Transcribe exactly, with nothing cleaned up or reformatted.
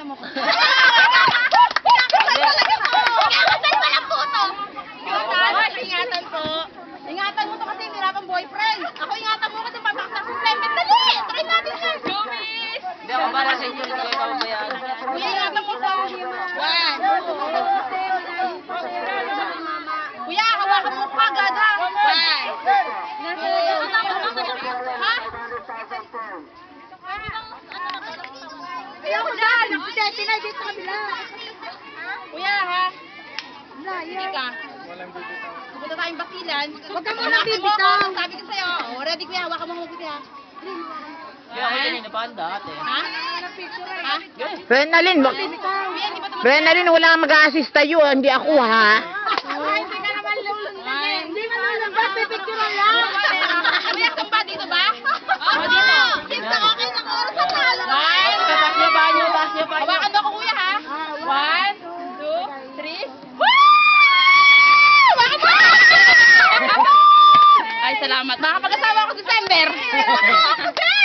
ingatan mo ko. Ingatan talaga po! Ingatan pa lang po to! Ingatan po. Ingatan mo to kasi hirapang boyfriend. Ako ingatan mo kasi pataktak sa semen. Dali! Try natin yan! Jumis! Hindi ako para sa inyo. Hindi kayo papabayaan. Kuya, ingatan mo po. One. Kuya, hawakan mo pa, gada. One. Ha? Kuya, ako dyan! Pinay dito sa kabila. Kuya, ha? Hindi ka. Pupunta tayong basilan. Huwag ka muna bibitaw. Sabi ko sa'yo. Oh, ready kuya, hawakan mo huwag kuya. Hindi ako din napanda ate. Ha? Ha? Renalyn, wag- Kuya, hindi ba ito mag- Renalyn, wala kang mag-a-assist tayo, hindi ako ha. Ay, hindi ka naman lulundan. Hindi ka lulundan, pipicturean lang. Kuya, tumba dito ba? Oo, dito. Dito, okay na oras na talo. One. Taas niyo ba niyo? Taas niyo ba niyo? Hawakan mo ako kuya ha. One, two, three. Woo! Hawakan mo! Ay, salamat. Makapag-asawa ako sa December.